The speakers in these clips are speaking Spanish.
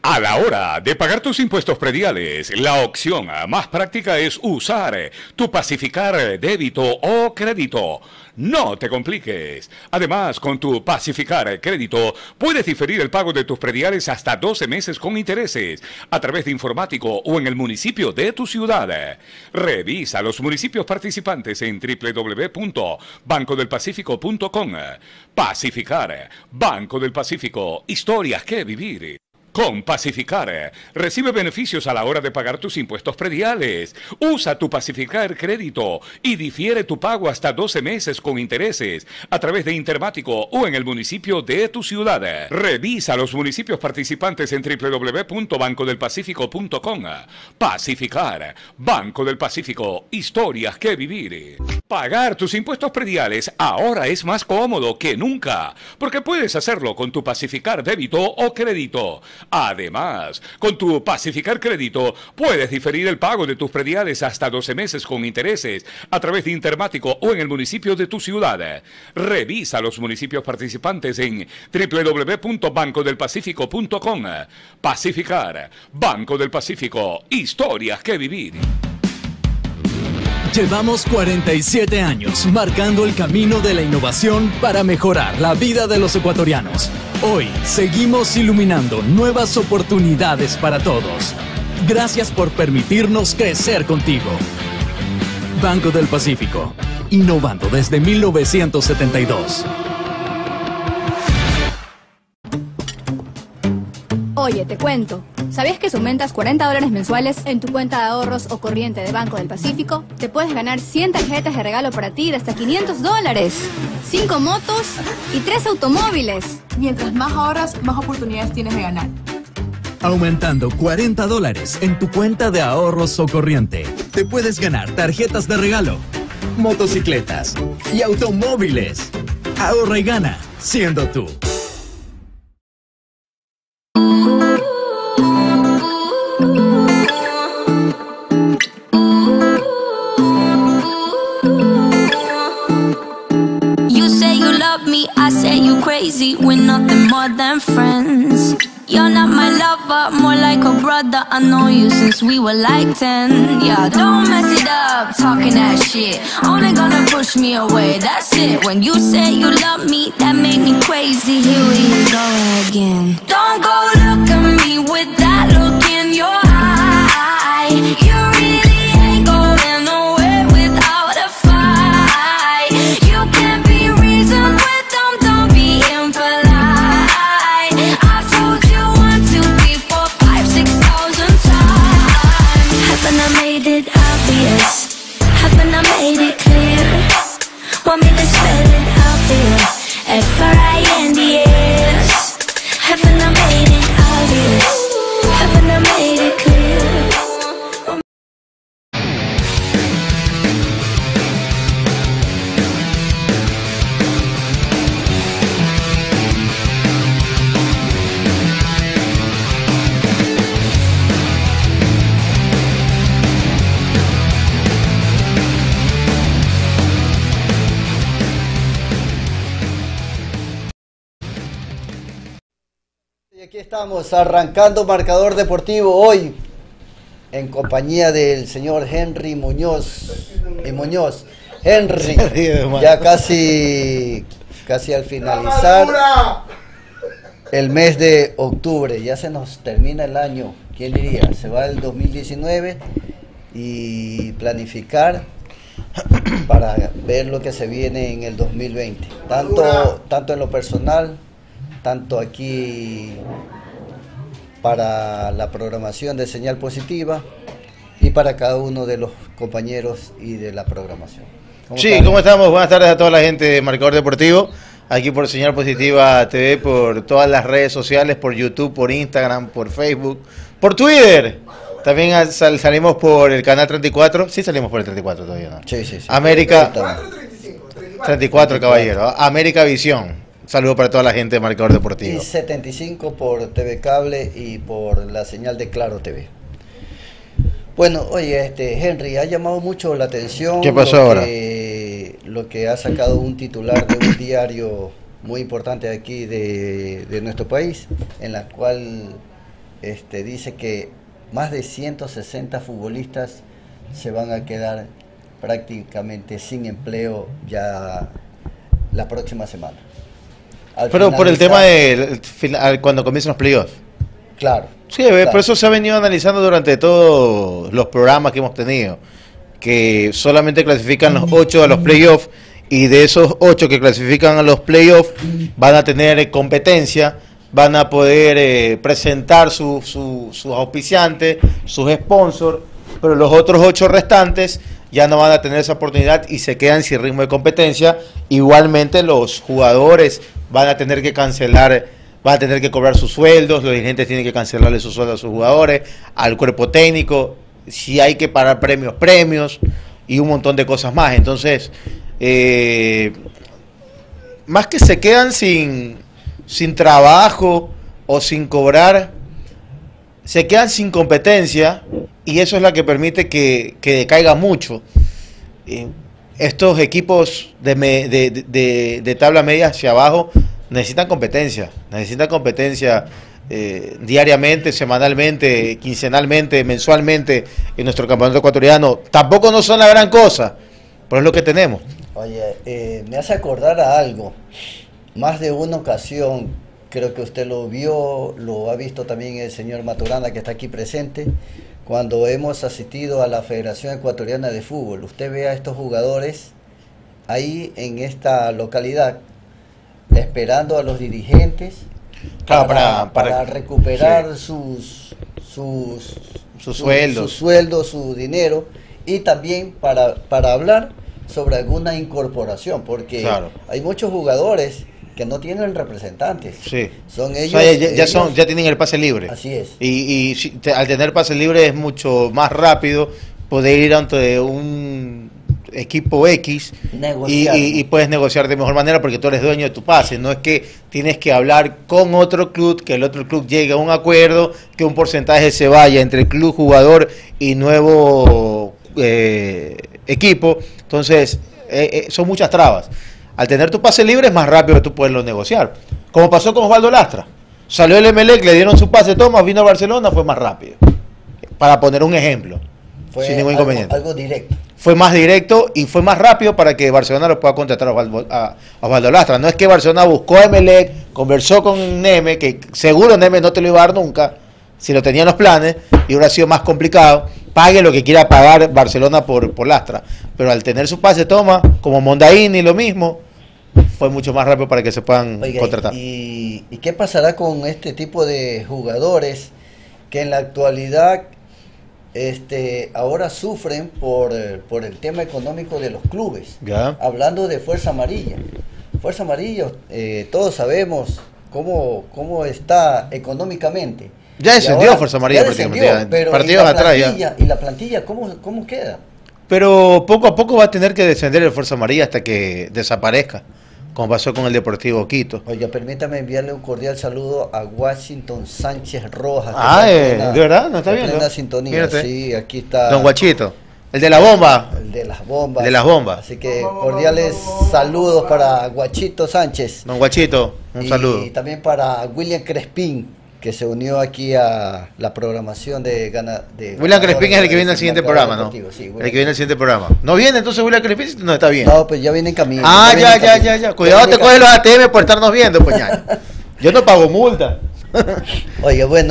A la hora de pagar tus impuestos prediales, la opción más práctica es usar tu Pacificar débito o crédito. No te compliques. Además, con tu Pacificar crédito, puedes diferir el pago de tus prediales hasta 12 meses con intereses a través de informático o en el municipio de tu ciudad. Revisa los municipios participantes en www.bancodelpacifico.com. Pacificar, Banco del Pacífico, historias que vivir. Con Pacificar, recibe beneficios a la hora de pagar tus impuestos prediales. Usa tu Pacificar crédito y difiere tu pago hasta 12 meses con intereses a través de Intermático o en el municipio de tu ciudad. Revisa los municipios participantes en www.bancodelpacifico.com. Pacificar, Banco del Pacífico, historias que vivir. Pagar tus impuestos prediales ahora es más cómodo que nunca, porque puedes hacerlo con tu Pacificar débito o crédito. Además, con tu Pacificar crédito, puedes diferir el pago de tus prediales hasta 12 meses con intereses a través de Intermático o en el municipio de tu ciudad. Revisa los municipios participantes en www.bancodelpacifico.com. Pacificar, Banco del Pacífico, historias que vivir. Llevamos 47 años marcando el camino de la innovación para mejorar la vida de los ecuatorianos. Hoy seguimos iluminando nuevas oportunidades para todos. Gracias por permitirnos crecer contigo. Banco del Pacífico, innovando desde 1972. Oye, te cuento. ¿Sabías que si aumentas $40 mensuales en tu cuenta de ahorros o corriente de Banco del Pacífico, te puedes ganar 100 tarjetas de regalo para ti de hasta $500, 5 motos y 3 automóviles? Mientras más ahorras, más oportunidades tienes de ganar. Aumentando $40 en tu cuenta de ahorros o corriente, te puedes ganar tarjetas de regalo, motocicletas y automóviles. Ahorra y gana, siendo tú. I say you crazy, we're nothing more than friends. You're not my lover, more like a brother. I know you since we were like 10. Yeah, don't mess it up, talking that shit. Only gonna push me away, that's it. When you say you love me, that made me crazy. Here we go again. Don't go look at me with that look in your eye. You really ain't going nowhere without a fight. You can't be reasoned with. Haven't I made it clear? Want me to spell it out there? F-R-I-N-D-S. Haven't I made it obvious? Haven't I made it clear? Y aquí estamos arrancando Marcador Deportivo hoy en compañía del señor Henry Muñoz. Henry, ya casi al finalizar el mes de octubre, ya se nos termina el año. ¿Quién diría? Se va el 2019 y planificar para ver lo que se viene en el 2020, tanto en lo personal, tanto aquí para la programación de Señal Positiva y para cada uno de los compañeros y de la programación. ¿Cómo estamos? Buenas tardes a toda la gente de Marcador Deportivo, aquí por Señal Positiva TV, por todas las redes sociales, por YouTube, por Instagram, por Facebook, por Twitter. También salimos por el canal 34. Sí, salimos por el 34 todavía, ¿no? Sí. América 34, caballero. América Visión. Saludos para toda la gente de Marcador Deportivo. Y 75 por TV Cable y por la señal de Claro TV. Bueno, oye, Henry, ha llamado mucho la atención. ¿Qué pasó ahora? Lo que ha sacado un titular de un diario muy importante aquí de nuestro país, en la cual dice que más de 160 futbolistas se van a quedar prácticamente sin empleo ya la próxima semana. Pero por el tema de cuando comiencen los playoffs. Claro. Sí, por eso se ha venido analizando durante todos los programas que hemos tenido, que solamente clasifican los 8 a los playoffs, y de esos 8 que clasifican a los playoffs van a tener competencia, van a poder presentar sus auspiciantes, sus sponsors, pero los otros 8 restantes ya no van a tener esa oportunidad y se quedan sin ritmo de competencia. Igualmente los jugadores van a tener que cancelar, van a tener que cobrar sus sueldos, los dirigentes tienen que cancelarle sus sueldos a sus jugadores, al cuerpo técnico, si hay que pagar premios y un montón de cosas más. Entonces, más que se quedan sin trabajo o sin cobrar, se quedan sin competencia, y eso es lo que permite que decaiga mucho. Estos equipos de tabla media hacia abajo necesitan competencia diariamente, semanalmente, quincenalmente, mensualmente en nuestro campeonato ecuatoriano. Tampoco no son la gran cosa, pero es lo que tenemos. Oye, me hace acordar a algo. Más de una ocasión, creo que usted lo vio, lo ha visto también el señor Maturana, que está aquí presente, cuando hemos asistido a la Federación Ecuatoriana de Fútbol. Usted ve a estos jugadores ahí en esta localidad esperando a los dirigentes para recuperar sí, sus sueldos, su dinero, y también para hablar sobre alguna incorporación, porque claro, hay muchos jugadores que no tienen representantes. Sí. Son ellos, o sea, ya tienen el pase libre. Así es. Y al tener pase libre es mucho más rápido poder ir ante un equipo X y puedes negociar de mejor manera, porque tú eres dueño de tu pase. No es que tienes que hablar con otro club, que el otro club llegue a un acuerdo, que un porcentaje se vaya entre el club, jugador y nuevo equipo. Entonces, son muchas trabas. Al tener tu pase libre es más rápido que tú poderlo negociar. Como pasó con Osvaldo Lastra. Salió el Emelec, le dieron su pase, toma, vino a Barcelona, fue más rápido. Para poner un ejemplo. Fue sin ningún inconveniente. Algo directo. Fue más directo y fue más rápido para que Barcelona lo pueda contratar a Osvaldo Lastra. No es que Barcelona buscó a Emelec, conversó con Neme, que seguro Neme no te lo iba a dar nunca, si lo tenía en los planes, y hubiera sido más complicado. Pague lo que quiera pagar Barcelona por Lastra. Pero al tener su pase, toma, como Mondaini, lo mismo, fue mucho más rápido para que se puedan contratar. ¿Y qué pasará con este tipo de jugadores que en la actualidad ahora sufren por el tema económico de los clubes? ¿Ya? Hablando de Fuerza Amarilla. Fuerza Amarilla, todos sabemos cómo está económicamente. Ya descendió Fuerza Amarilla prácticamente. Pero partidos atrás ya. ¿Y la plantilla cómo queda? Pero poco a poco va a tener que descender el Fuerza Amarilla hasta que desaparezca, como pasó con el Deportivo Quito. Oiga, permítame enviarle un cordial saludo a Washington Sánchez Rojas. ¿de verdad? ¿No está bien? En sintonía. Mírate. Sí, aquí está. Don Guachito. El de la bomba. El de las bombas. De las bombas. Así que cordiales saludos para Guachito Sánchez. Don Guachito, un saludo. Y también para William Crespín, que se unió aquí a la programación de William Crespín es el que viene al siguiente programa, ¿no? Sí, el que viene al siguiente programa. ¿No viene entonces William Crespín? No, está bien. No, pues ya viene en camino. Ya. Cuidado, te coge los ATM por estarnos viendo, pues ya. Yo no pago multa. Oye, bueno,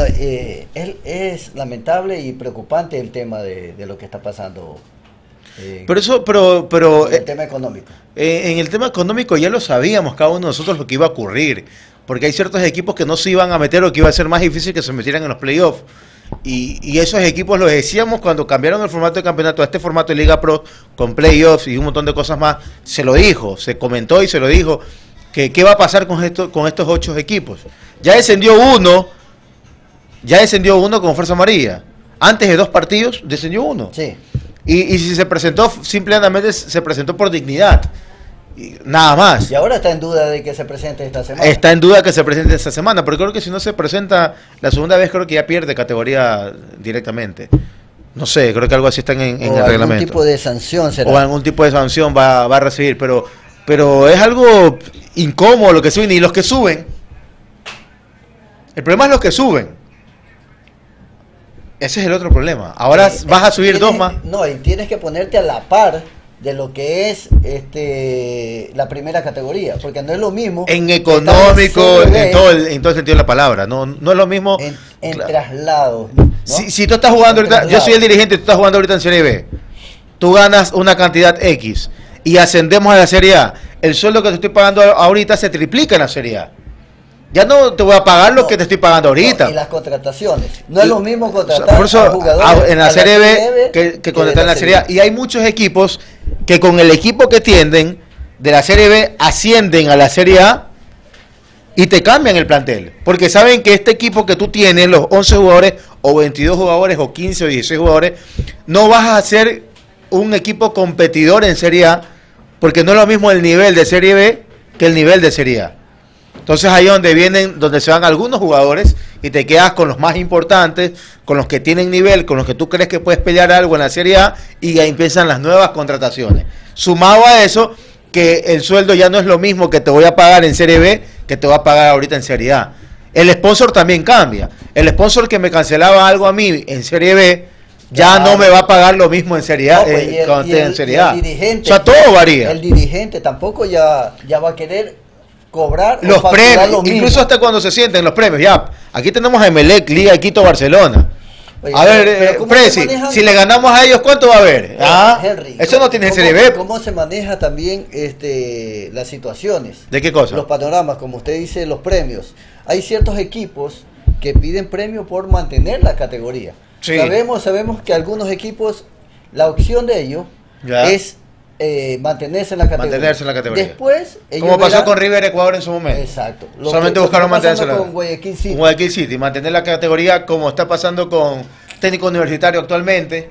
es lamentable y preocupante el tema de lo que está pasando. Pero el tema económico. En el tema económico ya lo sabíamos cada uno de nosotros lo que iba a ocurrir, porque hay ciertos equipos que no se iban a meter o que iba a ser más difícil que se metieran en los playoffs. Y esos equipos los decíamos cuando cambiaron el formato de campeonato a este formato de Liga Pro con playoffs y un montón de cosas más. Se lo dijo, se comentó y se lo dijo que qué va a pasar con estos 8 equipos. Ya descendió uno con Fuerza Amarilla. Antes de 2 partidos descendió uno. Sí. Y si se presentó, simplemente se presentó por dignidad. Nada más. Y ahora está en duda de que se presente esta semana. Está en duda que se presente esta semana, pero creo que si no se presenta la segunda vez, creo que ya pierde categoría directamente. No sé, creo que algo así está en el reglamento. Algún tipo de sanción será. O algún tipo de sanción va a recibir, pero es algo incómodo lo que suben. Y los que suben, el problema es los que suben. Ese es el otro problema. Ahora vas a subir dos más. No, y tienes que ponerte a la par de lo que es la primera categoría, porque no es lo mismo en económico, en todo el sentido de la palabra, no es lo mismo en claro. traslado, ¿no? Si tú estás jugando ahorita, yo soy el dirigente, tú estás jugando ahorita en Serie B, tú ganas una cantidad X y ascendemos a la Serie A, el sueldo que te estoy pagando ahorita se triplica en la Serie A. Ya no te voy a pagar lo que te estoy pagando ahorita. Y las contrataciones. No es lo mismo contratar por eso, a jugadores en la Serie B que contratar en la Serie A. Y hay muchos equipos que con el equipo que tienden de la Serie B ascienden a la Serie A y te cambian el plantel. Porque saben que este equipo que tú tienes, los 11 jugadores, o 22 jugadores, o 15 o 16 jugadores, no vas a ser un equipo competidor en Serie A, porque no es lo mismo el nivel de Serie B que el nivel de Serie A. Entonces ahí donde se van algunos jugadores y te quedas con los más importantes, con los que tienen nivel, con los que tú crees que puedes pelear algo en la Serie A, y ahí empiezan las nuevas contrataciones. Sumado a eso, que el sueldo ya no es lo mismo que te voy a pagar en Serie B que te voy a pagar ahorita en Serie A. El sponsor también cambia. El sponsor que me cancelaba algo a mí en Serie B ya no me va a pagar lo mismo en Serie A, cuando esté en Serie A. O sea, todo varía. El dirigente tampoco ya va a querer cobrar los premios, incluso hasta cuando se sienten los premios. Ya, aquí tenemos a Emelec, Liga de Quito, Barcelona. Oye, a ver, Presi, si le ganamos a ellos, ¿cuánto va a haber? Henry, eso no tiene Serie B. ¿Cómo se maneja también las situaciones? ¿De qué cosa? Los panoramas, como usted dice, los premios. Hay ciertos equipos que piden premio por mantener la categoría. Sí. Sabemos que algunos equipos, la opción de ellos es mantenerse en la categoría. Después, como pasó con River Ecuador en su momento. Exacto. Solamente buscaron mantenerse con Guayaquil City. Guayaquil City, mantener la categoría, como está pasando con Técnico Universitario actualmente,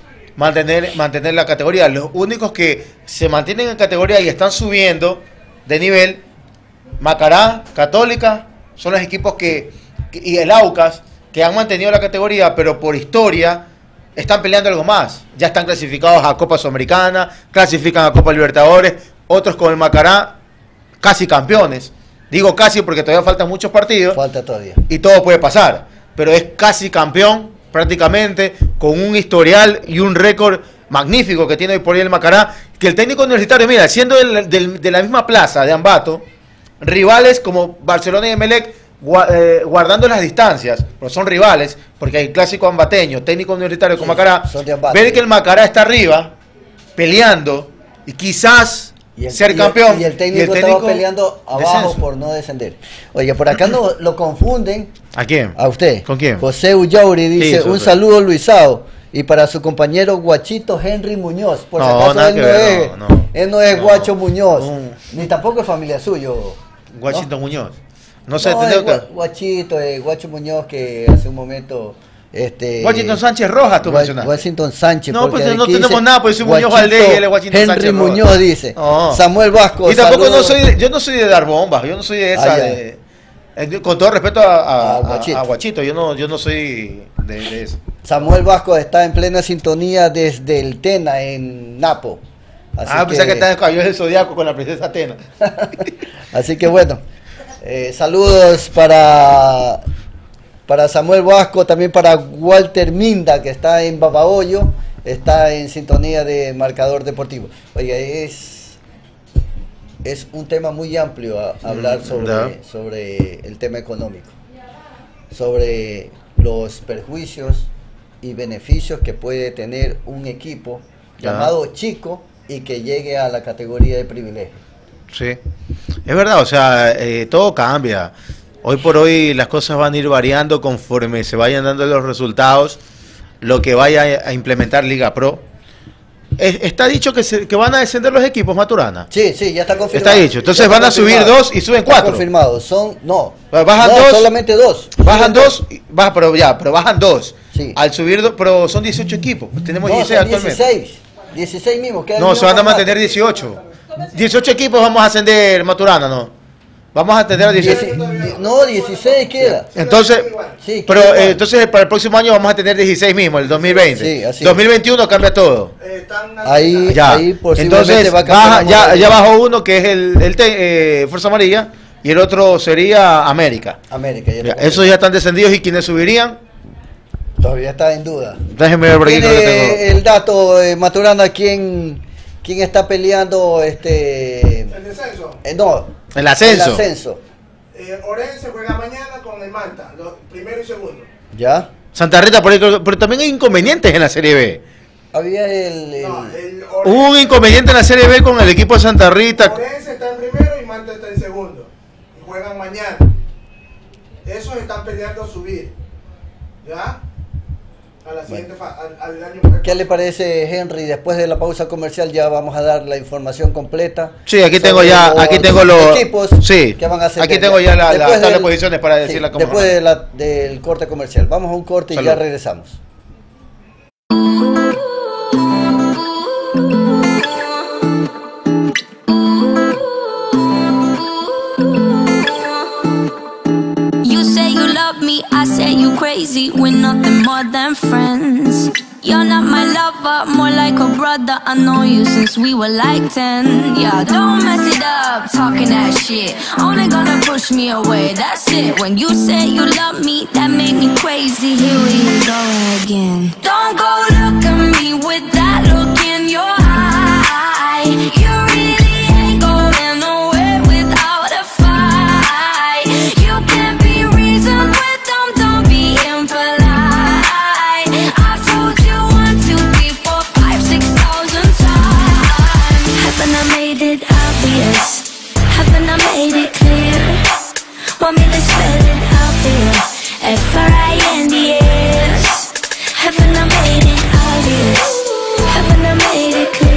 mantener la categoría. Los únicos que se mantienen en categoría y están subiendo de nivel, Macará, Católica, son los equipos y el Aucas, que han mantenido la categoría, pero por historia están peleando algo más. Ya están clasificados a Copa Sudamericana, clasifican a Copa Libertadores, otros con el Macará, casi campeones. Digo casi porque todavía faltan muchos partidos. Falta todavía. Y todo puede pasar. Pero es casi campeón, prácticamente, con un historial y un récord magnífico que tiene por ahí el Macará. Que el técnico universitario, mira, siendo de la misma plaza de Ambato, rivales como Barcelona y Emelec, guardando las distancias, pero son rivales, porque hay clásico ambateño, técnico universitario con Macará, ver que el Macará está arriba, peleando, y quizás ser campeón. Y el técnico estaba peleando abajo descenso por no descender. Oye, por acá no lo confunden. ¿A quién? A usted. ¿Con quién? José Ullauri dice, un saludo Luisao, y para su compañero Guachito Henry Muñoz. Por si acaso él no es Guacho Muñoz, ni tampoco es familia suyo. Guachito Muñoz. No sé, Guachito, Guacho Muñoz, que hace un momento Washington Sánchez Rojas, tú mencionaste. Washington Sánchez. No, pues no tenemos nada, pues soy Muñoz Valdés y él es Washington Henry Sánchez Muñoz Rojas. dice. No. Samuel Vasco. Y tampoco yo no soy de dar bombas, yo no soy de esa. Con todo respeto a Guachito, yo no soy de eso. Samuel Vasco está en plena sintonía desde el Tena, en Napo. Pensé que está en Caballeros del Zodiaco con la princesa Atena. Así que bueno, saludos para Samuel Vasco, también para Walter Minda, que está en Babahoyo, está en sintonía de Marcador Deportivo. Oye, es un tema muy amplio hablar sobre el tema económico, sobre los perjuicios y beneficios que puede tener un equipo llamado chico y que llegue a la categoría de privilegio. Sí, es verdad, o sea, todo cambia. Hoy por hoy las cosas van a ir variando conforme se vayan dando los resultados, lo que vaya a implementar Liga Pro. Está dicho que van a descender los equipos, Maturana. Sí, ya está confirmado. Está dicho, entonces van a subir 2 y suben 4. Confirmado, bajan 2, solamente 2. Bajan 2, pero bajan 2. Sí. Al subir, pero son 18 equipos, tenemos 16 actualmente. 16 mismos. No, se van a mantener 18. 18 equipos vamos a ascender, Maturana, ¿no? Vamos a tener 16. No, 16 queda. Entonces, sí, entonces para el próximo año vamos a tener 16 mismo, el 2020. Sí, así 2021 cambia todo. Ahí posiblemente entonces, va a cambiar. ya bajó uno que es el Fuerza Amarilla y el otro sería América. América. Esos ya están descendidos y quienes subirían, Todavía está en duda. Déjeme ver por aquí. ¿Tiene el dato, Maturana, quién está peleando ¿El descenso? no, el ascenso? El ascenso. Orense juega mañana con el Manta, primero y segundo. ¿Ya? Santa Rita, pero también hay inconvenientes en la Serie B. Había Hubo un inconveniente en la Serie B con el equipo de Santa Rita. Orense está en primero y Manta está en segundo. Y juegan mañana. Esos están peleando a subir. ¿Ya? A la siguiente al año. ¿Qué le parece, Henry? Después de la pausa comercial ya vamos a dar la información completa. Sí, aquí tengo los equipos que van a hacer. Aquí tengo ya las tablas de posiciones para decirla como después del corte comercial. Vamos a un corte y ya regresamos. I say you crazy, we're nothing more than friends. You're not my lover, more like a brother. I know you since we were like 10. Yeah, don't mess it up, talking that shit. Only gonna push me away, that's it. When you say you love me, that made me crazy. Here we go again. Don't go look at me with that look in your eye. You really ain't going nowhere without a fight. You can't be reasoned with. Don't be impolite. I've told you 1, 2, 3, 4, 5, 6,000 times. Haven't I made it obvious? Haven't I made it clear? Want me to spell it out there? F-R-I-N-D-S. Haven't I made it obvious? Haven't I made it clear?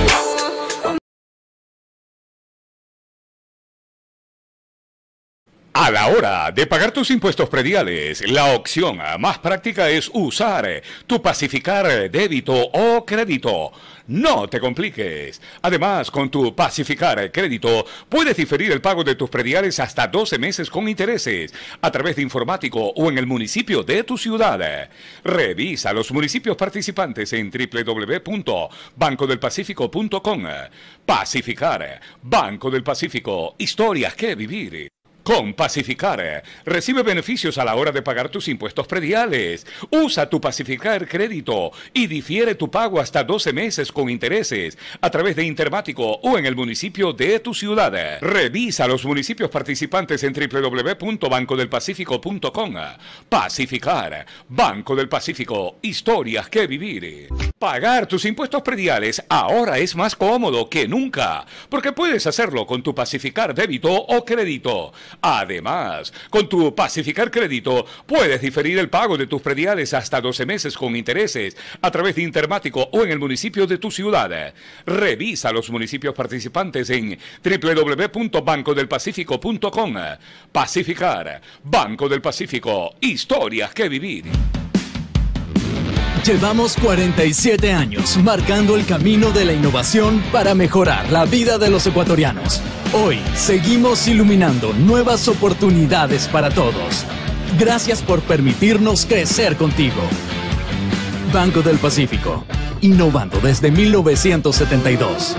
A la hora de pagar tus impuestos prediales, la opción más práctica es usar tu Pacificar débito o crédito. No te compliques. Además, con tu Pacificar crédito, puedes diferir el pago de tus prediales hasta 12 meses con intereses a través de informático o en el municipio de tu ciudad. Revisa los municipios participantes en www.bancodelpacifico.com. Pacificar, Banco del Pacífico, historias que vivir. Con Pacificar, recibe beneficios a la hora de pagar tus impuestos prediales. Usa tu Pacificar crédito y difiere tu pago hasta 12 meses con intereses a través de Intermático o en el municipio de tu ciudad. Revisa los municipios participantes en www.bancodelpacifico.com. Pacificar, Banco del Pacífico, historias que vivir. Pagar tus impuestos prediales ahora es más cómodo que nunca, porque puedes hacerlo con tu Pacificar débito o crédito. Además, con tu Pacificar crédito puedes diferir el pago de tus prediales hasta 12 meses con intereses a través de Intermático o en el municipio de tu ciudad. Revisa los municipios participantes en www.bancodelpacifico.com. Pacificar, Banco del Pacífico, historias que vivir. Llevamos 47 años marcando el camino de la innovación para mejorar la vida de los ecuatorianos. Hoy seguimos iluminando nuevas oportunidades para todos. Gracias por permitirnos crecer contigo. Banco del Pacífico, innovando desde 1972.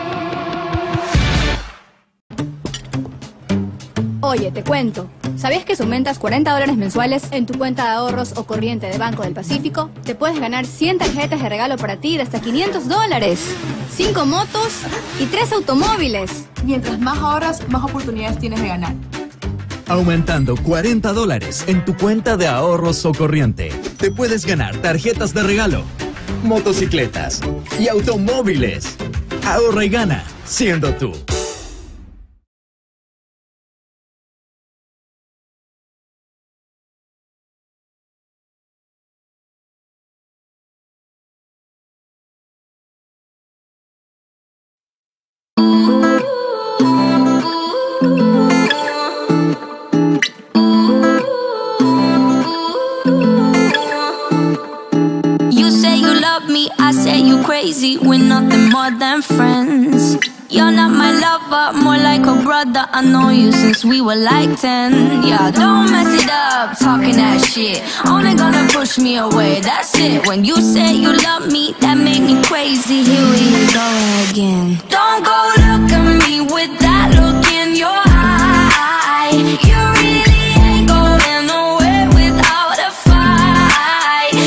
Oye, te cuento. ¿Sabías que si aumentas $40 mensuales en tu cuenta de ahorros o corriente de Banco del Pacífico, te puedes ganar 100 tarjetas de regalo para ti de hasta $500, 5 motos y 3 automóviles? Mientras más ahorras, más oportunidades tienes de ganar. Aumentando $40 en tu cuenta de ahorros o corriente, te puedes ganar tarjetas de regalo, motocicletas y automóviles. Ahorra y gana, siendo tú. We're nothing more than friends. You're not my lover, more like a brother. I know you since we were like 10. Yeah, don't mess it up, talking that shit. Only gonna push me away, that's it. When you say you love me, that made me crazy. Here we go again. Don't go look at me with that look in your eye. You really ain't going nowhere without a fight.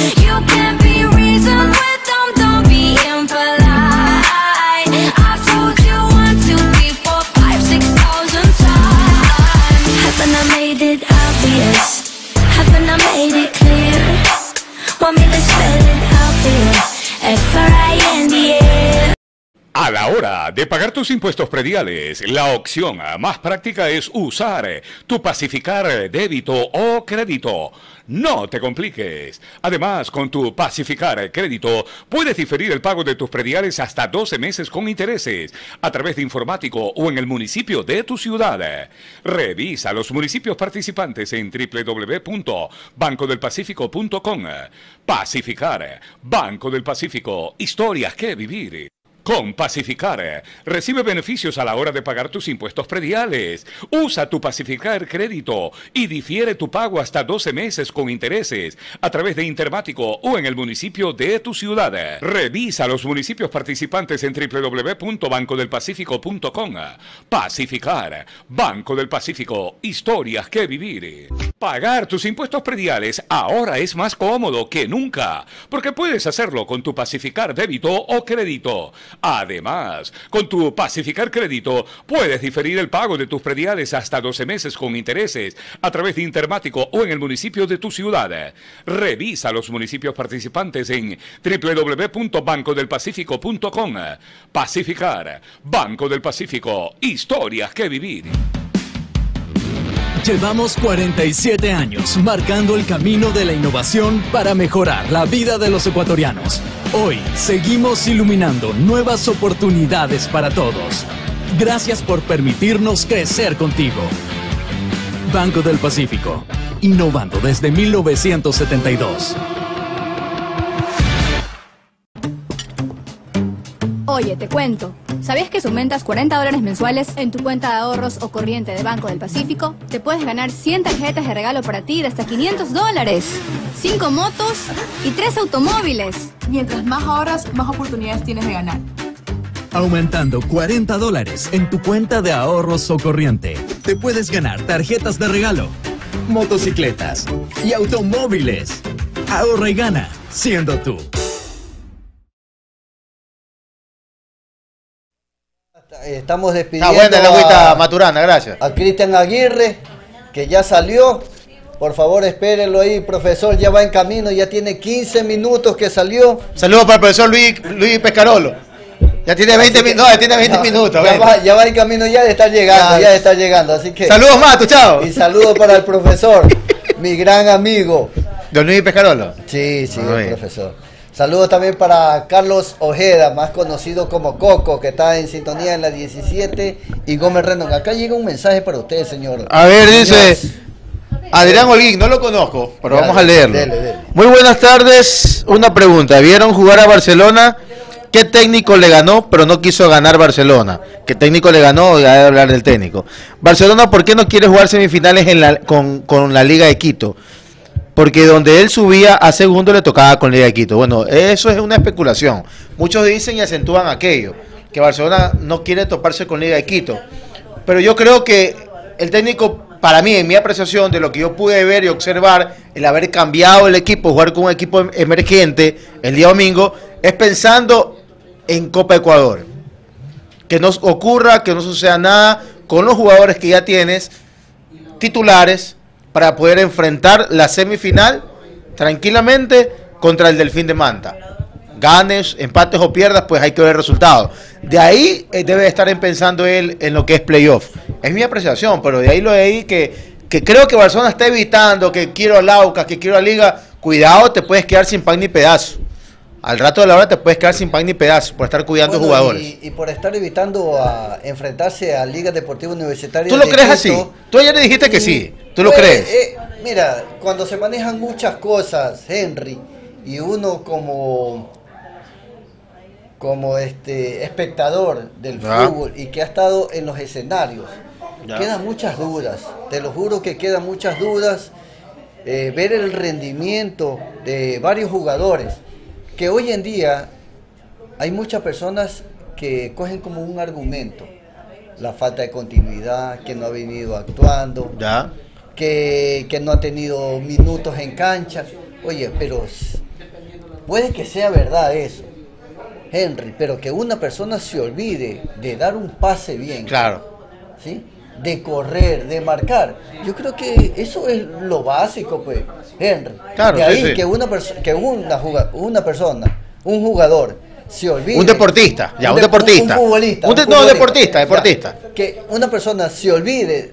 S-R-I-N-D-S. A la hora de pagar tus impuestos prediales, la opción más práctica es usar tu Pacificar débito o crédito. No te compliques. Además, con tu Pacificar crédito, puedes diferir el pago de tus prediales hasta 12 meses con intereses a través de informático o en el municipio de tu ciudad. Revisa los municipios participantes en www.bancodelpacifico.com. Pacificar, Banco del Pacífico, historias que vivir. Con Pacificar, recibe beneficios a la hora de pagar tus impuestos prediales. Usa tu Pacificar crédito y difiere tu pago hasta 12 meses con intereses a través de Intermático o en el municipio de tu ciudad. Revisa los municipios participantes en www.bancodelpacifico.com. Pacificar, Banco del Pacífico, historias que vivir. Pagar tus impuestos prediales ahora es más cómodo que nunca, porque puedes hacerlo con tu Pacificar débito o crédito. Además, con tu Pacificar crédito, puedes diferir el pago de tus prediales hasta 12 meses con intereses a través de Intermático o en el municipio de tu ciudad. Revisa los municipios participantes en www.bancodelpacifico.com. Pacificar, Banco del Pacífico, historias que vivir. Llevamos 47 años marcando el camino de la innovación para mejorar la vida de los ecuatorianos. Hoy seguimos iluminando nuevas oportunidades para todos. Gracias por permitirnos crecer contigo. Banco del Pacífico, innovando desde 1972. Oye, te cuento. ¿Sabías que si aumentas $40 mensuales en tu cuenta de ahorros o corriente de Banco del Pacífico, te puedes ganar 100 tarjetas de regalo para ti de hasta $500, 5 motos y 3 automóviles? Mientras más ahorras, más oportunidades tienes de ganar. Aumentando $40 en tu cuenta de ahorros o corriente, te puedes ganar tarjetas de regalo, motocicletas y automóviles. Ahorra y gana, siendo tú. Estamos despidiendo buena la agüita Maturana, gracias. A Cristian Aguirre, que ya salió. Por favor, espérenlo ahí, profesor, ya va en camino, ya tiene 15 minutos que salió. Saludos para el profesor Luis Pescarolo. Ya tiene 20 minutos, ya tiene 20 minutos. Ya va en camino ya de estar llegando, ya de estar llegando, así que... Saludos, Mato, chao. Y saludos para el profesor, mi gran amigo. ¿Don Luis Pescarolo? Sí, el profesor. Saludos también para Carlos Ojeda, más conocido como Coco, que está en sintonía en la 17, y Gómez Rendón. Acá llega un mensaje para usted, señor. A ver, dice Adrián Holguín, no lo conozco, pero vamos a leerlo. Dele. Muy buenas tardes, una pregunta. ¿Vieron jugar a Barcelona? ¿Qué técnico le ganó, pero no quiso ganar Barcelona? ¿Qué técnico le ganó? Ya debe hablar del técnico. Barcelona, ¿por qué no quiere jugar semifinales con la Liga de Quito? Porque donde él subía a segundo le tocaba con Liga de Quito. Bueno, eso es una especulación. Muchos dicen y acentúan aquello, que Barcelona no quiere toparse con Liga de Quito. Pero yo creo que el técnico, para mí, en mi apreciación de lo que yo pude ver y observar, el haber cambiado el equipo, jugar con un equipo emergente el día domingo, es pensando en Copa Ecuador. Que no ocurra, que no suceda nada con los jugadores que ya tienes, titulares, para poder enfrentar la semifinal tranquilamente contra el Delfín de Manta. Ganes, empates o pierdas, pues hay que ver el resultado. De ahí debe estar pensando él en lo que es playoff. Es mi apreciación, pero de ahí lo de ahí que creo que Barcelona está evitando, que quiero a Laucas, que quiero a Liga. Cuidado, te puedes quedar sin pan ni pedazo. Al rato de la hora te puedes quedar sin pan ni pedazo por estar cuidando jugadores. Y por estar evitando a enfrentarse a Liga Deportiva Universitaria. ¿Tú lo crees así? Tú ayer le dijiste que sí. ¿Tú lo crees? Mira, cuando se manejan muchas cosas, Henry, y uno como espectador del fútbol y que ha estado en los escenarios, quedan muchas dudas. Te lo juro que quedan muchas dudas. Ver el rendimiento de varios jugadores, que hoy en día hay muchas personas que cogen como un argumento la falta de continuidad, que no ha venido actuando, que no ha tenido minutos en cancha. Oye, pero puede que sea verdad eso, Henry, pero que una persona se olvide de dar un pase bien, ¿sí?, de correr, de marcar, yo creo que eso es lo básico, pues, Henry. De ahí que una persona un jugador se olvide... Un deportista, ya, un deportista. Un futbolista. Deportista. Que una persona se olvide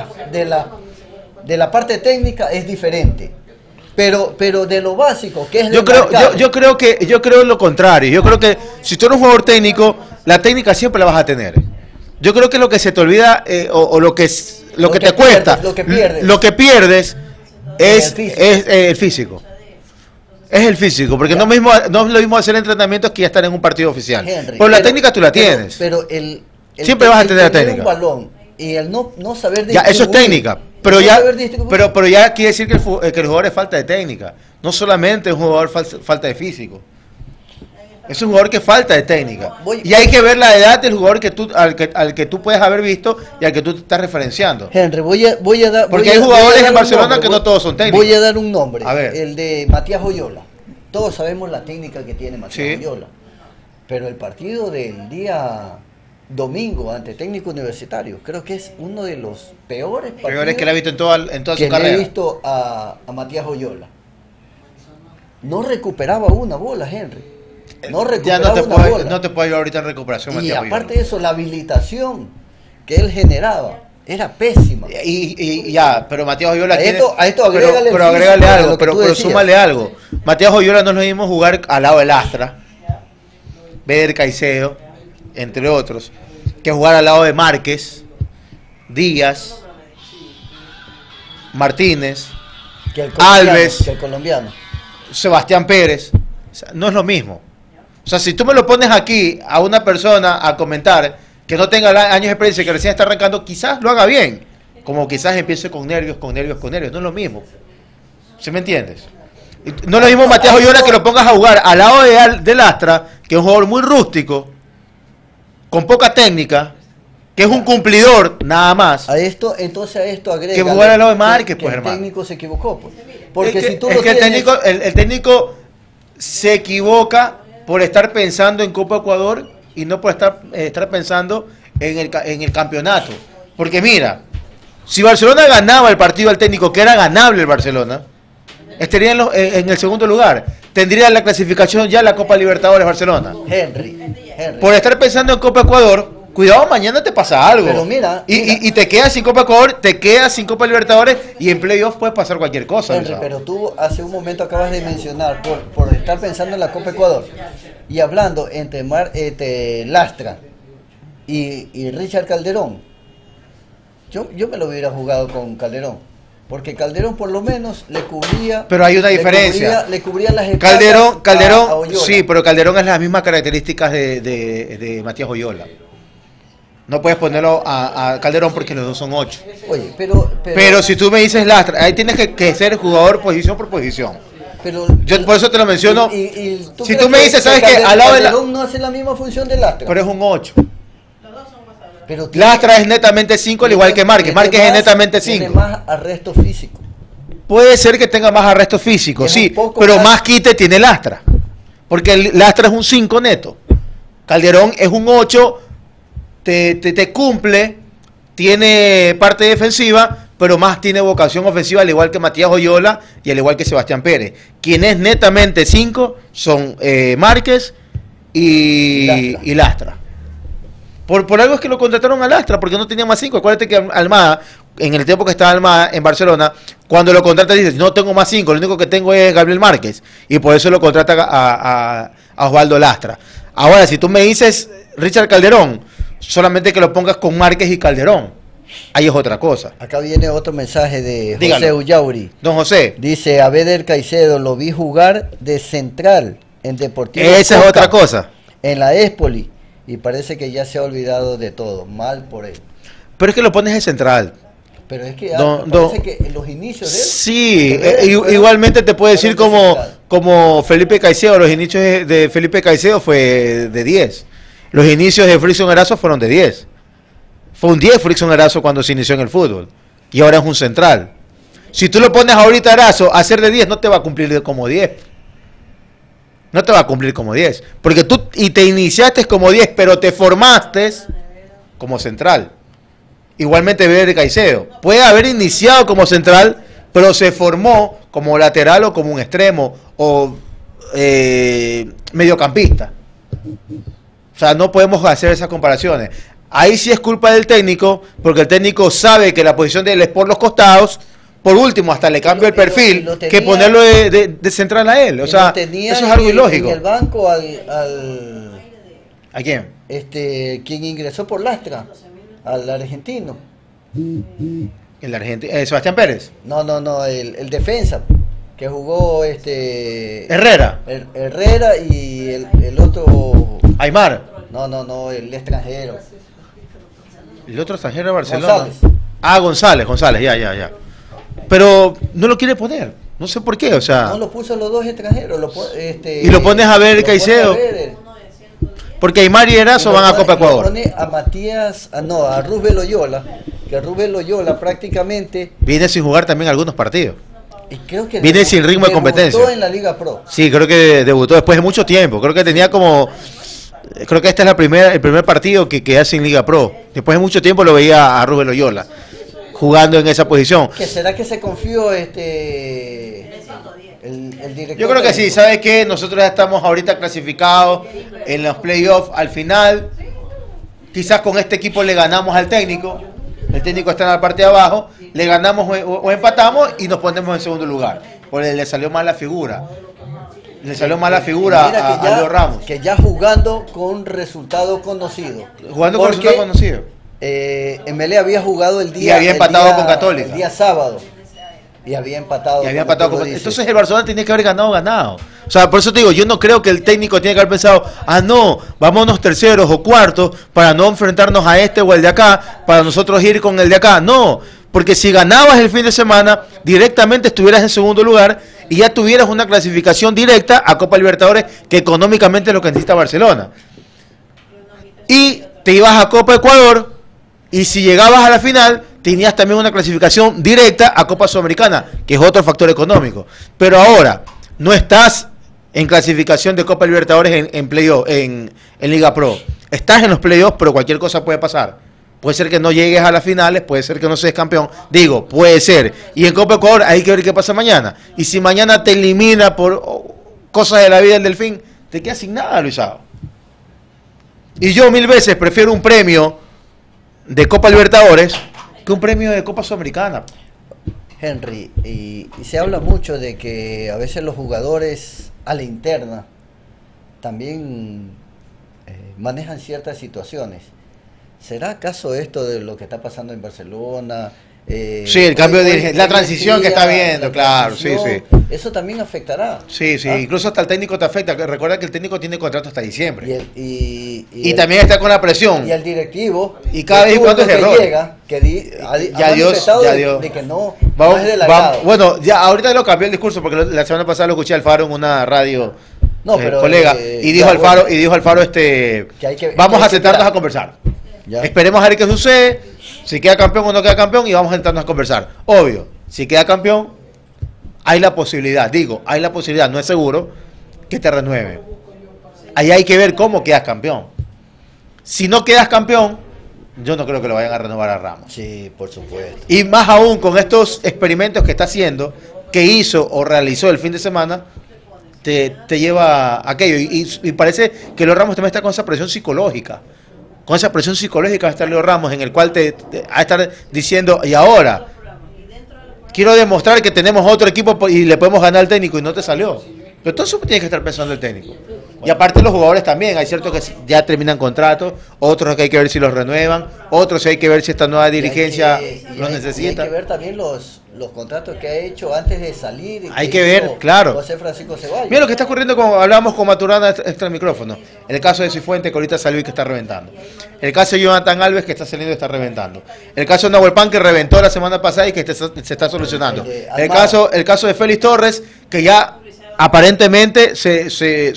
de la parte técnica es diferente. Pero de lo básico, que es yo creo lo contrario. Yo creo que si tú eres un jugador técnico, la técnica siempre la vas a tener. Yo creo que lo que se te olvida o lo que te cuesta, lo que pierdes es el físico. Es el físico, porque no es lo mismo hacer entrenamientos que ya estar en un partido oficial. Pero la técnica tú la tienes. Pero siempre vas a tener la técnica. Un balón y el no saber distribuir. Ya, eso es técnica. Pero ya quiere decir que el jugador es falta de técnica. No solamente es un jugador falta de físico. Es un jugador que falta de técnica. Y hay que ver la edad del jugador al que tú puedes haber visto y al que tú te estás referenciando. Henry, porque hay jugadores en Barcelona que no todos son técnicos. Voy a dar un nombre. A ver. El de Matías Oyola. Todos sabemos la técnica que tiene Matías Oyola. Pero el partido del día domingo ante Técnico Universitario, creo que es uno de los peores partidos que le he visto en toda su carrera. Le he visto a Matías Oyola. No recuperaba una bola, Henry. No te puedo ayudar ahorita en recuperación, y Matías aparte de eso, la habilitación que él generaba era pésima. Pero Matías Oyola a esto agrégale algo, pero súmale algo. Matías Oyola no es lo mismo jugar al lado del Astra, Beder Caicedo, entre otros, que jugar al lado de Márquez, Díaz, Martínez, Alves, que el colombiano, Sebastián Pérez. O sea, no es lo mismo. O sea, si tú me lo pones aquí a una persona a comentar que no tenga años de experiencia, que recién está arrancando, quizás lo haga bien, como quizás empiece con nervios, no es lo mismo. ¿Sí me entiendes? No es lo mismo Matías Oyola que lo pongas a jugar al lado del Astra, que es un jugador muy rústico, con poca técnica, que es un cumplidor nada más. Entonces a esto agrega que jugar al lado de Márquez, pues, hermano. El técnico se equivocó, pues. Porque si tú el técnico se equivoca por estar pensando en Copa Ecuador y no por estar pensando en el campeonato. Porque mira, si Barcelona ganaba el partido al técnico, que era ganable el Barcelona, estaría en el segundo lugar. Tendría la clasificación ya a la Copa Libertadores Barcelona. Henry. Por estar pensando en Copa Ecuador, cuidado, mañana te pasa algo. Pero mira, y te quedas sin Copa Ecuador, te quedas sin Copa Libertadores y en playoff puede pasar cualquier cosa. Henry, pero tú hace un momento acabas de mencionar por estar pensando en la Copa Ecuador y hablando entre Lastra y Richard Calderón. Yo me lo hubiera jugado con Calderón. Porque Calderón por lo menos le cubría... Pero hay una diferencia. Le cubría las espaldas Calderón, sí, pero Calderón es las mismas características de Matías Oyola. No puedes ponerlo a Calderón porque los dos son 8. Oye, pero si tú me dices Lastra, ahí tienes que ser jugador posición por posición. Yo por eso te lo menciono. Si tú me dices, ¿sabes qué? Al lado de Calderón no hace la misma función de Lastra. Pero es un 8. Lastra es netamente 5, al igual que Márquez. Márquez es netamente 5. Tiene más arresto físico. Puede ser que tenga más arresto físico, sí, pero más quite tiene Lastra. Porque el Lastra es un 5 neto. Calderón es un 8, te cumple, tiene parte defensiva, pero más tiene vocación ofensiva, al igual que Matías Oyola y al igual que Sebastián Pérez. Quien es netamente 5 son Márquez y Lastra. Por algo es que lo contrataron a Lastra, porque no tenía más 5. Acuérdate que Almada, en el tiempo que estaba Almada en Barcelona, cuando lo contrata dice, no tengo más 5, lo único que tengo es Gabriel Márquez. Y por eso lo contrata a Osvaldo Lastra. Ahora, si tú me dices Richard Calderón, solamente que lo pongas con Márquez y Calderón. Ahí es otra cosa. Acá viene otro mensaje de José Ullauri. Don José. Dice, a Beder Caicedo lo vi jugar de central en Deportivo Esa es otra cosa. En la Espoli. Y parece que ya se ha olvidado de todo. Mal por él. Pero es que lo pones de central. Pero es que parece que en los inicios de él... Sí, igualmente te puedo decir como Felipe Caicedo. Los inicios de Felipe Caicedo fue de 10. Los inicios de Frickson Erazo fueron de 10. Fue un 10 Frickson Erazo cuando se inició en el fútbol. Y ahora es un central. Si tú lo pones ahorita Erazo a ser de 10, no te va a cumplir como 10. No te va a cumplir como 10. Porque tú te iniciaste como 10, pero te formaste como central. Igualmente Beder Caicedo. Puede haber iniciado como central, pero se formó como lateral o como un extremo. O mediocampista. O sea, no podemos hacer esas comparaciones. Ahí sí es culpa del técnico, porque el técnico sabe que la posición de él es por los costados. Por último, hasta le cambio el perfil que ponerlo de central a él. O sea, eso es algo ilógico. En el banco ¿a quién? Quien ingresó por Lastra, al argentino. El argentino, Sebastián Pérez. No, el defensa que jugó Herrera. Herrera y el otro. Aymar. No, el extranjero. El otro extranjero de Barcelona. González. González, ya. Pero no lo quiere poner. No sé por qué, o sea. No, lo puso los dos extranjeros. Y lo pones a ver Caicedo. Porque Aymar y Erazo van a Copa Ecuador. Pone a Matías, a Rubén Loyola, que Rubén Loyola prácticamente viene sin jugar también algunos partidos. Y creo que viene sin ritmo de competencia. Debutó en la Liga Pro. Sí, creo que debutó después de mucho tiempo. Creo que tenía creo que este es el primer partido que hace en Liga Pro. Después de mucho tiempo lo veía a Rubén Loyola jugando en esa posición. ¿Qué será que se confió el director? Yo creo que sí, ¿sabes qué? Nosotros ya estamos ahorita clasificados en los playoffs al final. Quizás con este equipo le ganamos al técnico. El técnico está en la parte de abajo. Le ganamos o empatamos y nos ponemos en segundo lugar. Porque le salió mal la figura. Le salió mal la figura a Leo Ramos. Que ya jugando con resultado conocido. Jugando con resultado conocido. Emelec había jugado el día. Y había empatado con Católica. El día sábado. Y había empatado. Entonces el Barcelona tenía que haber ganado. O sea, por eso te digo, yo no creo que el técnico tiene que haber pensado, no, vámonos terceros o cuartos para no enfrentarnos a este o el de acá, para nosotros ir con el de acá. No, porque si ganabas el fin de semana, directamente estuvieras en segundo lugar y ya tuvieras una clasificación directa a Copa Libertadores, que económicamente es lo que necesita Barcelona. Y te ibas a Copa Ecuador, y si llegabas a la final, tenías también una clasificación directa a Copa Sudamericana, que es otro factor económico. Pero ahora, no estás en clasificación de Copa Libertadores en playoff, en Liga Pro. Estás en los playoffs, pero cualquier cosa puede pasar. Puede ser que no llegues a las finales, puede ser que no seas campeón. Digo, puede ser. Y en Copa Ecuador hay que ver qué pasa mañana. Y si mañana te elimina por cosas de la vida del Delfín, te quedas sin nada, Luisao. Y yo 1000 veces prefiero un premio de Copa Libertadores que un premio de Copa Sudamericana. Henry, y se habla mucho de que a veces los jugadores a la interna también manejan ciertas situaciones. ¿Será acaso esto de lo que está pasando en Barcelona? Sí, el cambio de dirigencia, la transición que está viendo, claro, sí. Eso también afectará. Sí, incluso hasta el técnico te afecta. Recuerda que el técnico tiene contrato hasta diciembre. Y también está con la presión. Y el directivo. Y cada vez cuando es error. Llega, ya Dios. De que no es del agrado. Bueno, ya ahorita lo cambió el discurso porque la semana pasada lo escuché a Alfaro en una radio. Colega, y dijo Alfaro, vamos a sentarnos a conversar. Ya. Esperemos a ver qué sucede, si queda campeón o no queda campeón, y vamos a sentarnos a conversar. Obvio, si queda campeón, hay la posibilidad, no es seguro, que te renueve. Ahí hay que ver cómo quedas campeón. Si no quedas campeón, yo no creo que lo vayan a renovar a Ramos. Sí, por supuesto. Y más aún con estos experimentos que está haciendo, que hizo o realizó el fin de semana, te lleva a aquello. Y parece que Leo Ramos también está con esa presión psicológica. Con esa presión psicológica va a estar Leo Ramos, en el cual te va a estar diciendo, y ahora, quiero demostrar que tenemos otro equipo y le podemos ganar al técnico, y no te salió. Pero todo eso tiene que estar pensando el técnico. Y aparte los jugadores también, hay ciertos que ya terminan contratos, otros que hay que ver si los renuevan, otros hay que ver si esta nueva dirigencia los necesita. Hay que ver también los contratos que ha hecho antes de salir. Hay que ver, claro. José Francisco Ceballos. Mira lo que está ocurriendo, como hablábamos con Maturana extra el micrófono. El caso de Cifuentes, que ahorita salió y que está reventando. El caso de Jonathan Alves, que está saliendo y está reventando. El caso de Nahuel Pan, que reventó la semana pasada y que se está solucionando. El caso de Félix Torres, que ya aparentemente se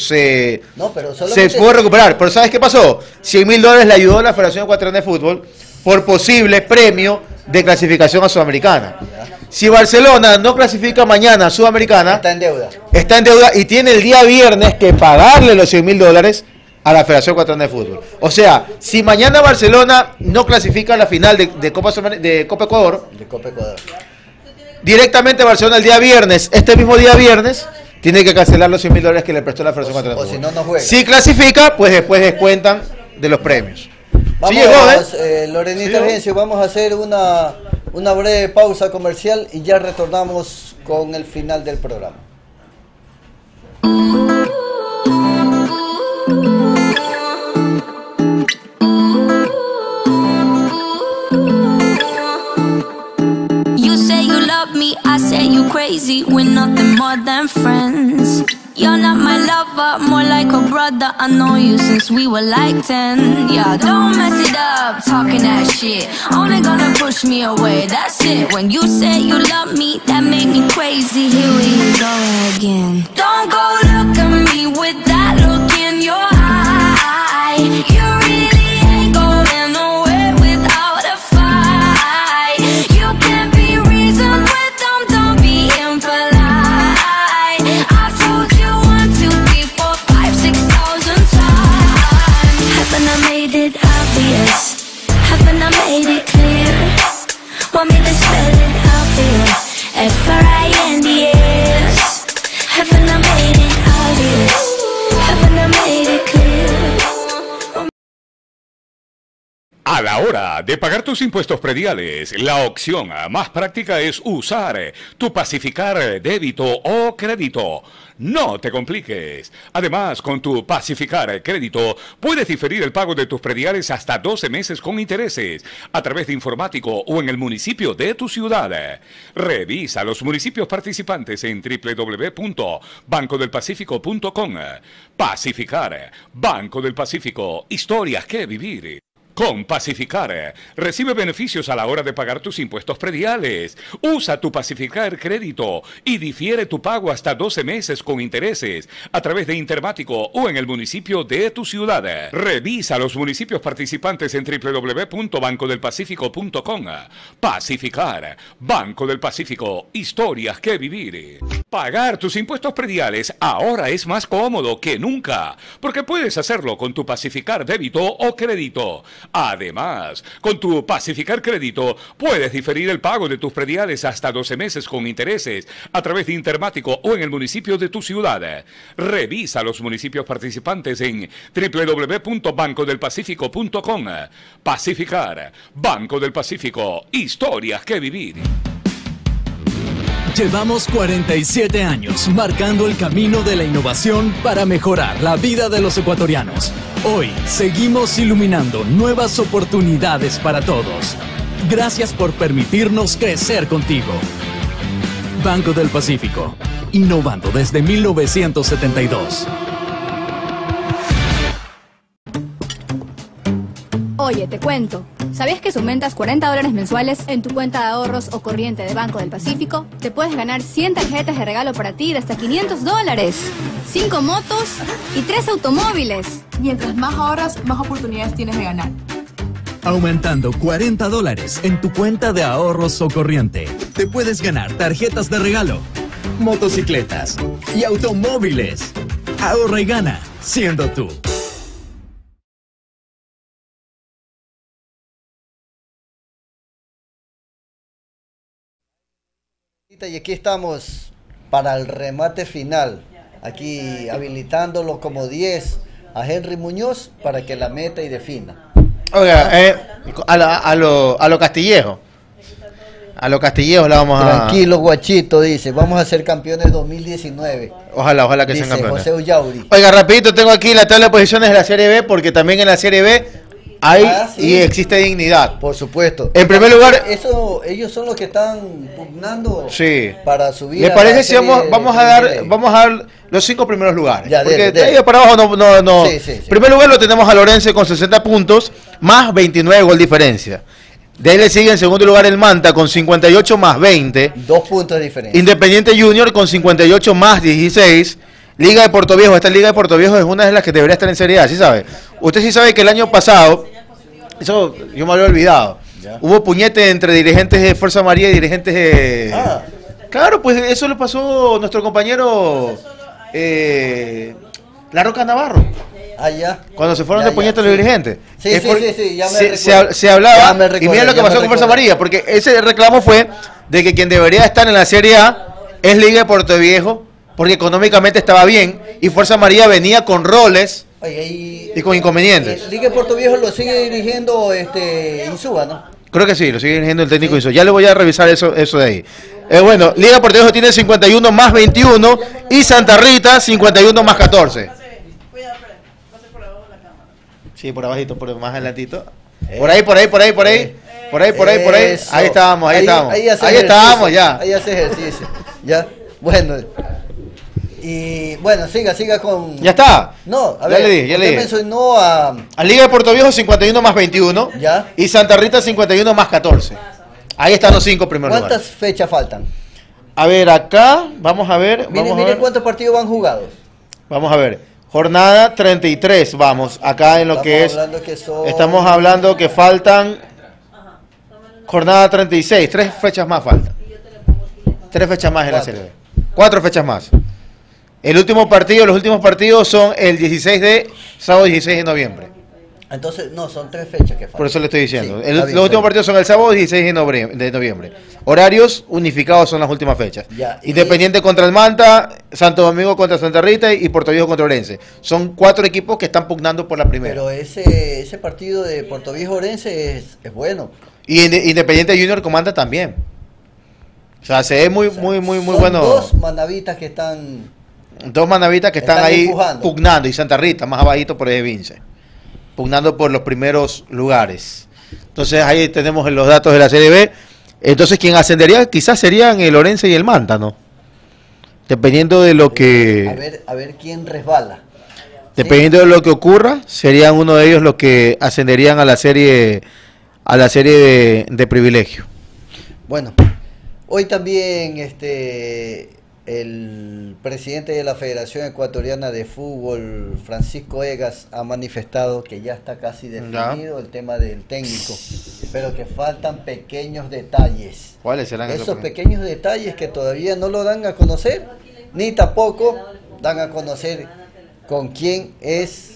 pudo recuperar. Pero ¿sabes qué pasó? $100,000 le ayudó a la Federación Ecuatoriana de Fútbol por posible premio de clasificación a Sudamericana. Si Barcelona no clasifica mañana a Sudamericana, está en deuda y tiene el día viernes que pagarle los $100,000 a la Federación Ecuatoriana de Fútbol. O sea, si mañana Barcelona no clasifica a la final de Copa Ecuador, directamente Barcelona el día viernes, este mismo día viernes, tiene que cancelar los $100.000 que le prestó la Federación Ecuatoriana. O si no, no juega. Si clasifica, pues después descuentan de los premios. Vamos, Sí llegó, Lorenita Sí, Vencio, vamos a hacer una breve pausa comercial y ya retornamos con el final del programa. You say you love me, I say you crazy. We're nothing more than friends. You're not my lover, more like a brother. I know you since we were like 10. Yeah, don't mess it up, talking that shit. Only gonna push me away, that's it. When you say you love me, that made me crazy. Here we go again. Don't go look at me with that look in your eye. You really ain't going nowhere without a fight. You can't be reasoned with them, don't be impolite. I've told you 1, 2, 3, 4, 5, 6,000 times. Haven't I made it obvious? Haven't I made it clear? Want me to spell it out for you? F-R-I-N-D-S. Haven't I made it obvious? Haven't I made it clear? A la hora de pagar tus impuestos prediales, la opción más práctica es usar tu Pacificar débito o crédito. No te compliques. Además, con tu Pacificar crédito, puedes diferir el pago de tus prediales hasta 12 meses con intereses a través de Informático o en el municipio de tu ciudad. Revisa los municipios participantes en www.bancodelpacifico.com. Pacificar, Banco del Pacífico, historias que vivir. Con Pacificar, recibe beneficios a la hora de pagar tus impuestos prediales. Usa tu Pacificar crédito y difiere tu pago hasta 12 meses con intereses a través de Intermático o en el municipio de tu ciudad. Revisa los municipios participantes en www.bancodelpacifico.com. Pacificar, Banco del Pacífico, historias que vivir. Pagar tus impuestos prediales ahora es más cómodo que nunca, porque puedes hacerlo con tu Pacificar débito o crédito. Además, con tu Pacificar crédito puedes diferir el pago de tus prediales hasta 12 meses con intereses a través de Intermático o en el municipio de tu ciudad. Revisa los municipios participantes en www.bancodelpacifico.com. Pacificar, Banco del Pacífico, historias que vivir. Llevamos 47 años marcando el camino de la innovación para mejorar la vida de los ecuatorianos. Hoy seguimos iluminando nuevas oportunidades para todos. Gracias por permitirnos crecer contigo. Banco del Pacífico, innovando desde 1972. Oye, te cuento. ¿Sabías que si aumentas $40 mensuales en tu cuenta de ahorros o corriente de Banco del Pacífico, te puedes ganar 100 tarjetas de regalo para ti de hasta $500, 5 motos y 3 automóviles? Mientras más ahorras, más oportunidades tienes de ganar. Aumentando $40 en tu cuenta de ahorros o corriente, te puedes ganar tarjetas de regalo, motocicletas y automóviles. Ahorra y gana, siendo tú. Y aquí estamos para el remate final, aquí habilitándolo como 10 a Henry Muñoz para que la meta y defina. Oiga, a lo Castillejo. A lo Castillejo la vamos a... Tranquilo, guachito, dice, vamos a ser campeones 2019. Ojalá que sean dice campeones. José Ullauri. Oiga, rapidito, tengo aquí la tabla de posiciones de la Serie B, porque también en la Serie B hay sí, y existe dignidad. Por supuesto. En primer lugar... Ellos son los que están pugnando sí, para subir. ¿le parece si vamos a dar los 5 primeros lugares? Ya, porque de ahí para abajo no. Sí. En primer lugar lo tenemos a Lorense con 60 puntos, más 29 gol diferencia. De ahí le sigue en segundo lugar el Manta con 58 más 20. 2 puntos de diferencia. Independiente Junior con 58 más 16. Liga de Puerto Viejo, esta Liga de Puerto Viejo es una de las que debería estar en Serie A, ¿sí sabe? Usted sí sabe que el año pasado, eso yo me había olvidado, hubo puñete entre dirigentes de Fuerza María y dirigentes de... Claro, pues eso le pasó a nuestro compañero La Roca Navarro. Ya. Cuando se fueron de puñete los dirigentes. Sí, ya me se hablaba, y mira lo que pasó con Fuerza María, porque ese reclamo fue de que quien debería estar en la Serie A es Liga de Puerto Viejo, porque económicamente estaba bien y Fuerza Amarilla venía con roles y con inconvenientes. Liga de Puerto Viejo lo sigue dirigiendo Insúa, ¿no? Creo que sí, lo sigue dirigiendo el técnico Insúa. Ya le voy a revisar eso de ahí. Bueno, Liga de Puerto Viejo tiene 51 más 21 y Santa Rita 51 más 14. Sí, por abajito, por más adelantito. Por ahí. Eso. Ahí estábamos. Ahí estábamos ya. Ahí hace ejercicio. Ya, bueno. Y bueno, siga con... ¿Ya está? No, a ya ver, le dije. mencionó a Liga de Puerto Viejo 51 más 21. Ya. Y Santa Rita 51 más 14. Ahí están los 5 primeros lugares. ¿Cuántas fechas faltan? A ver, acá, vamos a ver. Mire cuántos partidos van jugados. Vamos a ver. Jornada 33, vamos. Acá en lo estamos hablando que faltan... Jornada 36, 3 fechas más faltan. 3 fechas más en la Serie B. 4 fechas más. Los últimos partidos son el 16 de sábado 16 de noviembre. Entonces, no, son 3 fechas que faltan. Por eso le estoy diciendo. Sí, los últimos partidos son el sábado 16 de noviembre. Horarios unificados son las últimas fechas. Ya, Independiente contra el Manta, Santo Domingo contra Santa Rita y Puerto Viejo contra Orense. Son 4 equipos que están pugnando por la primera. Pero ese partido de Puerto Viejo Orense es bueno. Y Independiente Junior comanda también. O sea, se ve muy bueno. Dos manavitas que están... Están ahí empujando. pugnando. Y Santa Rita, más abajito por ahí Vince. Pugnando por los primeros lugares. Entonces ahí tenemos los datos de la Serie B. Entonces quien ascendería quizás serían el Orense y el Manta, ¿no? Dependiendo de lo que... A ver quién resbala. Dependiendo de lo que ocurra, serían uno de ellos los que ascenderían a la serie de privilegio. Bueno, hoy también el presidente de la Federación Ecuatoriana de Fútbol, Francisco Egas, ha manifestado que ya está casi definido el tema del técnico, pero que faltan pequeños detalles. ¿Cuáles serán esos pequeños detalles que todavía no lo dan a conocer, ni tampoco dan a conocer con quién es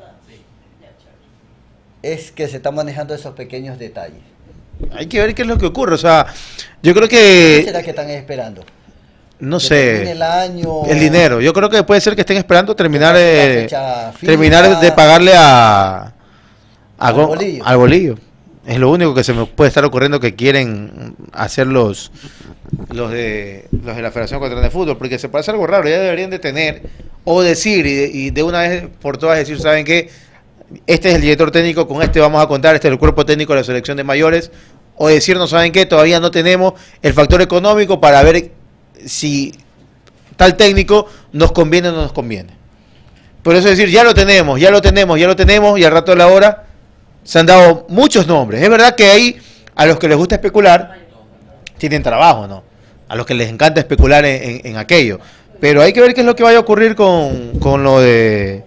que se están manejando esos pequeños detalles? Hay que ver qué es lo que ocurre. O sea, yo creo que... ¿Qué será que están esperando? No sé. El año... El dinero. Yo creo que puede ser que estén esperando terminar de pagarle al bolillo. Es lo único que se me puede estar ocurriendo que quieren hacer los de la Federación Ecuatoriana de Fútbol, porque se parece algo raro. Ya deberían de tener o decir y de una vez por todas decir, ¿saben qué? Este es el director técnico, con este vamos a contar, este es el cuerpo técnico de la selección de mayores, o decirnos, ¿saben qué? Todavía no tenemos el factor económico para ver si tal técnico nos conviene o no nos conviene. Por eso decir, ya lo tenemos, y al rato de la hora se han dado muchos nombres. Es verdad que ahí, a los que les gusta especular, tienen trabajo, ¿no? A los que les encanta especular en aquello. Pero hay que ver qué es lo que vaya a ocurrir con lo de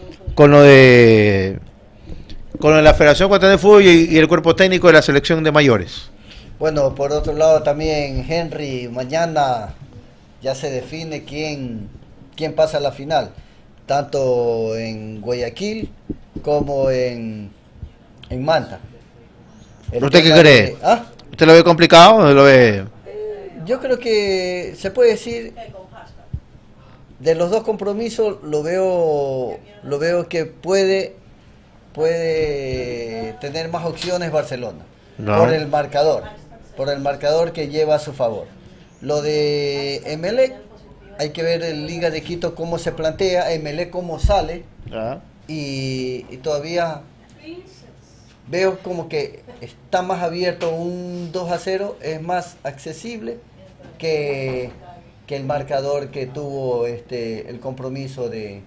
la Federación Ecuatoriana de Fútbol y el cuerpo técnico de la selección de mayores. Bueno, por otro lado también, Henry, mañana ya se define quién pasa a la final, tanto en Guayaquil como en Manta. ¿Usted qué cree? ¿Usted lo ve complicado o lo ve...? Yo creo que se puede decir, de los dos compromisos, lo veo que puede tener más opciones Barcelona, por el marcador que lleva a su favor. Lo de Emelec, hay que ver en Liga de Quito cómo se plantea, Emelec cómo sale, y todavía veo como que está más abierto. Un 2-0 es más accesible que el marcador que tuvo el compromiso de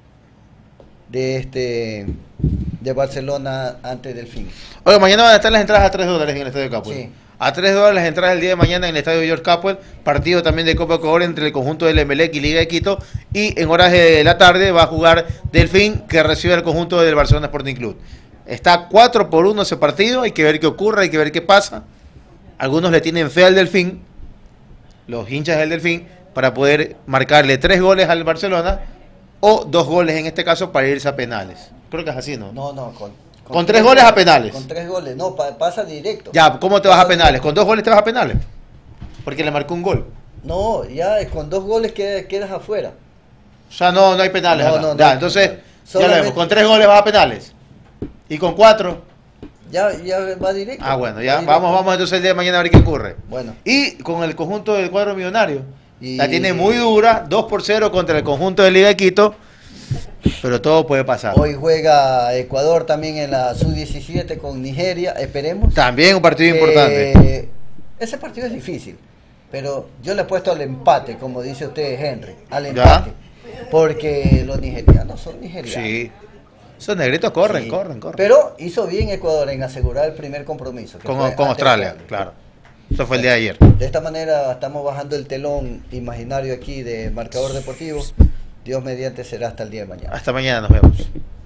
Barcelona antes del fin. Oye, mañana van a estar las entradas a $3 en el Estadio Capuel. Sí. A $3 las entradas el día de mañana en el Estadio George Capuel. Partido también de Copa Ecuador entre el conjunto del Emelec y Liga de Quito. Y en horas de la tarde va a jugar Delfín, que recibe el conjunto del Barcelona Sporting Club. Está 4-1 ese partido. Hay que ver qué ocurre, hay que ver qué pasa. Algunos le tienen fe al Delfín, los hinchas del Delfín, para poder marcarle 3 goles al Barcelona o 2 goles en este caso para irse a penales. Creo que es así, ¿no? No, con 3 goles a penales. Con 3 goles, no, pasa directo. Ya, ¿cómo te vas a penales? ¿Con 2 goles te vas a penales? Porque le marcó un gol. No, ya con 2 goles quedas afuera. O sea, no hay penales. No, acá. no, Ya, no, entonces, no. ya lo Solamente- vemos. Con 3 goles vas a penales. Y con 4. Ya va directo. Ah, bueno, Va ya directo. vamos entonces el día de mañana a ver qué ocurre. Bueno. Y con el conjunto del cuadro millonario. Y- La tiene muy dura, 2-0 contra el conjunto de Liga de Quito. Pero todo puede pasar. Hoy juega Ecuador también en la Sub-17 con Nigeria, esperemos. También un partido importante. Ese partido es difícil, pero yo le he puesto al empate, como dice usted, Henry, al ¿Ya? empate. Porque los nigerianos son nigerianos. Sí. Esos negritos corren, Sí. corren. Pero hizo bien Ecuador en asegurar el primer compromiso. que fue Con ante Australia, claro. Eso fue el día de ayer. De esta manera estamos bajando el telón imaginario aquí de Marcador Deportivo. Dios mediante será hasta el día de mañana. Hasta mañana nos vemos.